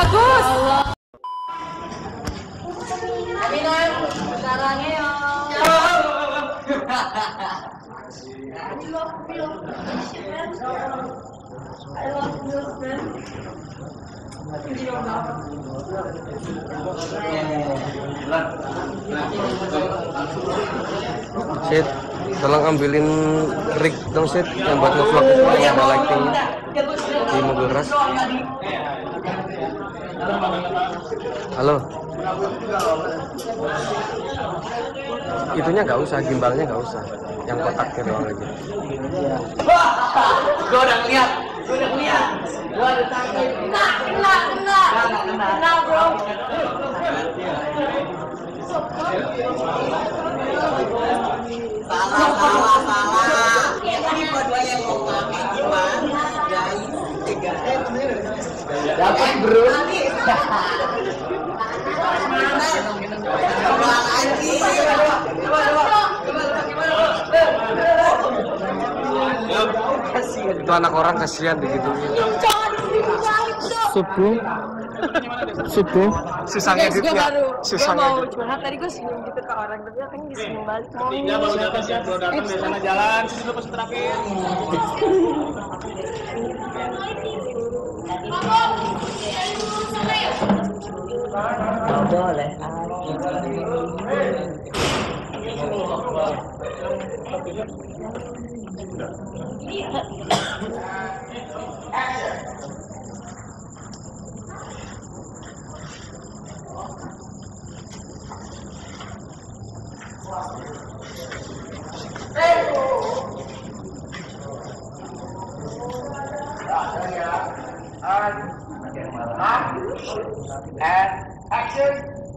Bagus. Aminan, sarangnya ya. I love you, friend. Sid, tolong ambilin rig dong Sid, yang buat ngevlog itu yang ada lighting di mobil ras. Halo. Itunya nggak usah, gimbalnya nggak usah, yang kotaknya doang aja. Gue udah ngeliat, gue udah tangkap. Kena, bro. Salah. Ini berdua yang mau makan gimana? Guys, dapat bro. Coba lagi. Itu anak orang kasihan digituin. Subuh. Sisanya Guys, gue dia. baru Sisanya. mau curhat tadi gue senyum gitu ke orang tapi akhirnya disenyum balik mau Siap belum datang dari sana jalan sini dulu pas terakhir. Boleh. And action.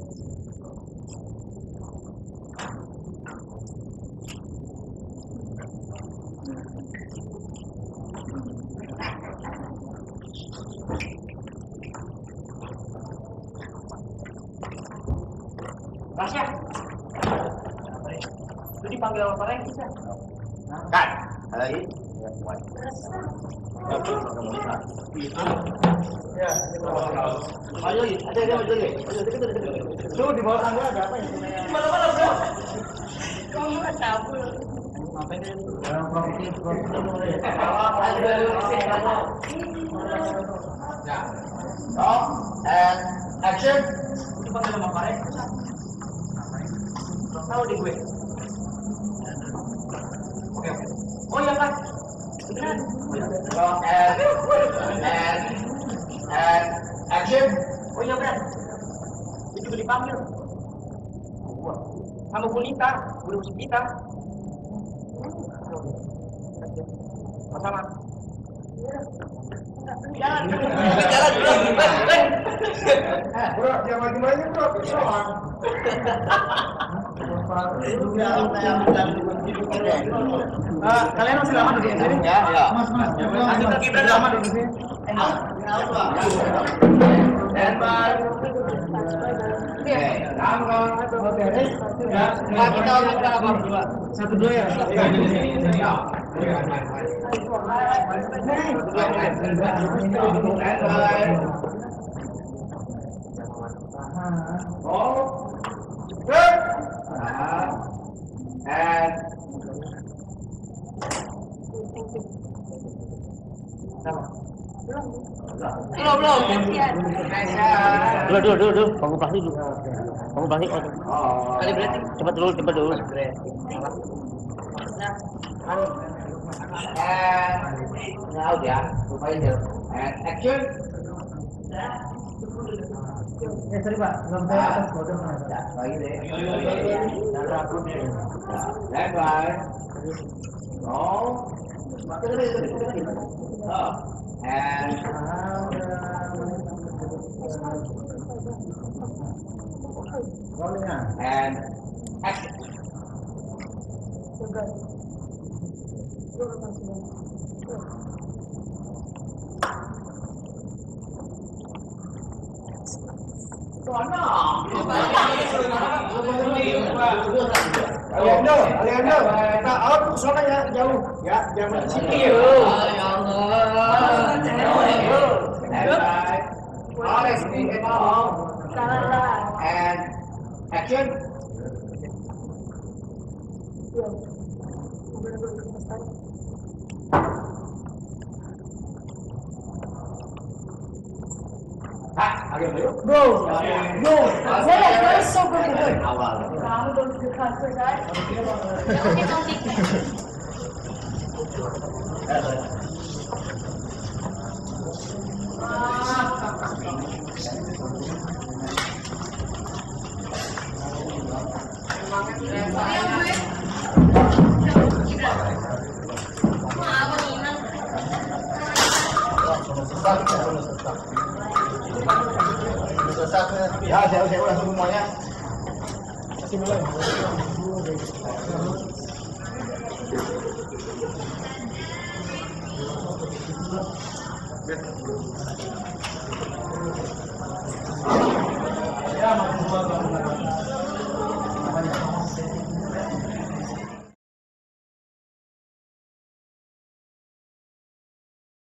Rasya. Itu dipanggil sama Pareng bisa. Kan, lagi. Ya, ayo, ada maju lagi. Tuh di bawah tangga ada apa ya? Mana bro? Kamu nggak tahu. Ngapain itu? And action. Itu pakai nama Pareng. Tahu di gue. Oke. Oh iya kan. Benar. And action. Oh iya benar. Itu juga dipanggil. Sama Bunita, belum kita. Sama. Jalan. Bro, jangan gimana bro, soal. Kalian masih lama di sini? Ya, ya. Mas, kita lama di sini. Standby. Oke, kita lakukan apa berdua? 1-2 ya. Oh, good. And belum. Dulu. Bangun plastik dulu. Bangun plastik. Kali berarti. Cepat dulu. Now ya, lupain dulu. And action. Sorry Pak, belum saya atas foto ya, lagi deh. Bye. Oh. And action. Aliando, kita out ke sana ya, jauh. Ya, jangan di sini. Ya Allah. All speak at all. Salah. And action. Bro, that is so good. Kamu belum transfer kan? Ya, saya ulang semuanya. Ya,